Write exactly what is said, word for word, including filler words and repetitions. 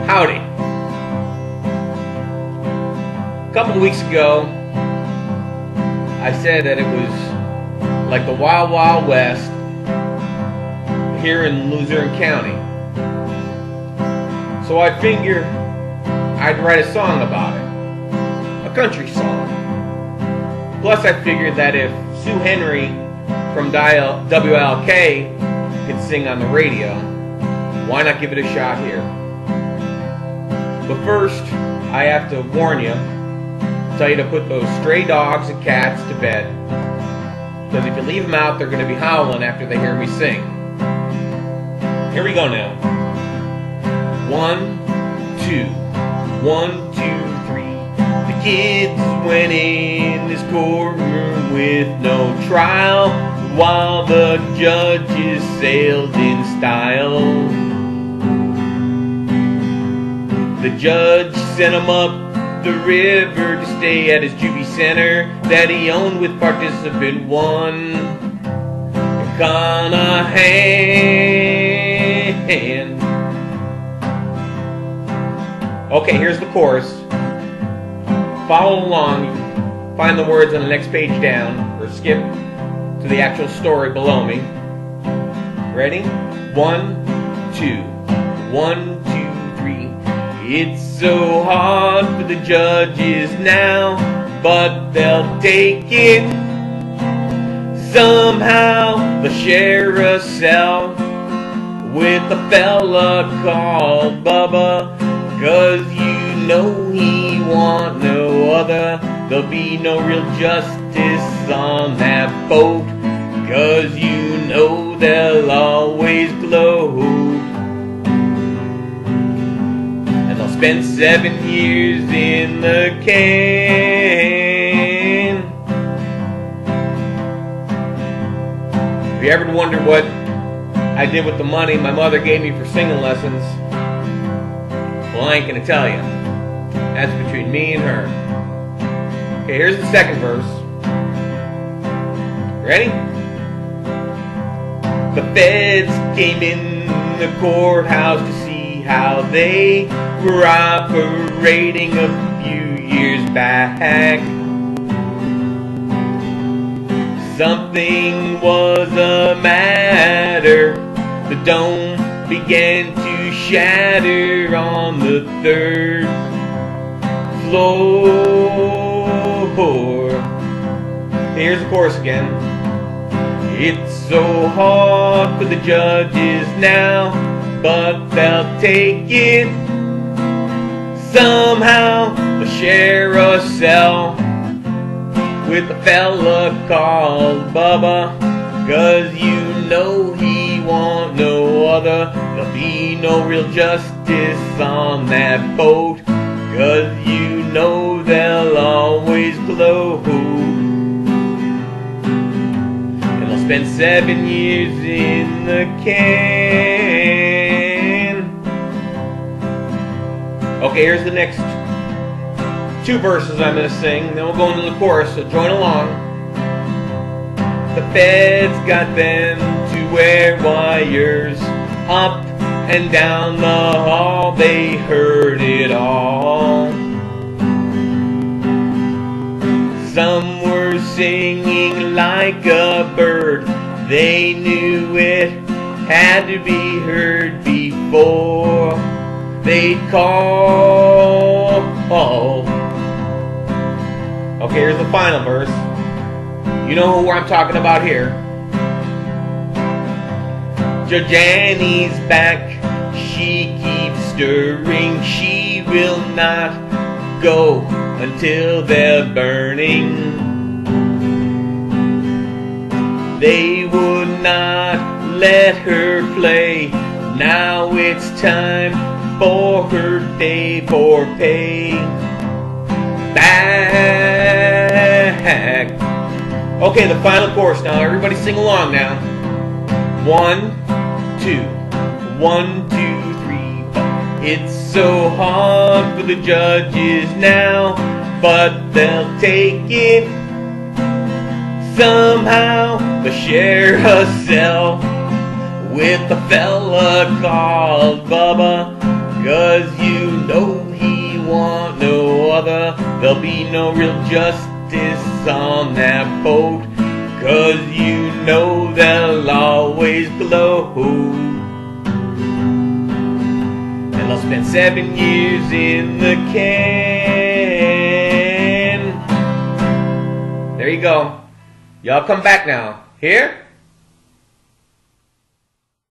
Howdy. A couple of weeks ago, I said that it was like the Wild Wild West here in Luzerne County. So I figured I'd write a song about it. A country song. Plus I figured that if Sue Henry from W L K could sing on the radio, why not give it a shot here? But first, I have to warn you, tell you to put those stray dogs and cats to bed. Because if you leave them out, they're going to be howling after they hear me sing. Here we go now. One, two, one, two, three. The kids went in this courtroom with no trial, while the judges sailed in style. The judge sent him up the river to stay at his juvie center that he owned with participant one, Conahan. Okay, here's the chorus. Follow along. Find the words on the next page down, or skip to the actual story below me. Ready? One, two, one, two, three. It's so hard for the judges now, but they'll take it. Somehow they'll share a cell with a fella called Bubba, 'cause you know he want no other. There'll be no real justice on that boat, 'cause you know they'll always gloat. Spent seven years in the can. If you ever wondered what I did with the money my mother gave me for singing lessons, well, I ain't gonna tell you. That's between me and her. Okay, here's the second verse. Ready? The feds came in the courthouse to see how they were operating a few years back. Something was the matter. The dome began to shatter on the third floor. Here's the chorus again. It's so hard for the judges now, but they'll take it. Somehow they'll share a cell with a fella called Bubba, 'cause you know he want no other. There'll be no real justice on that boat, 'cause you know they'll always gloat. And they'll spend seven years in the can. Okay, here's the next two verses I'm going to sing, then we'll go into the chorus, so join along. The feds got them to wear wires up and down the hall, they heard it all. Some were singing like a bird, they knew it had to be heard before they'd call. Okay, here's the final verse. You know who I'm talking about here. Judge Annie's back, she keeps stirring, she will not go until they're burning. They would not let her play, now it's time for her day for pay back. Okay, the final chorus now. Everybody sing along now. One, two, one, two, three. It's so hard for the judges now, but they'll take it. Somehow they'll share a cell with a fella called Bubba, 'cause you know he want no other. There'll be no real justice on that boat, 'cause you know they'll always glow. And they'll spend seven years in the can. There you go. Y'all come back now. Here?